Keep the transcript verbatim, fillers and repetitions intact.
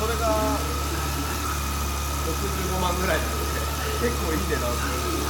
それがろくじゅうごまんぐらいなんで結構いい値段する。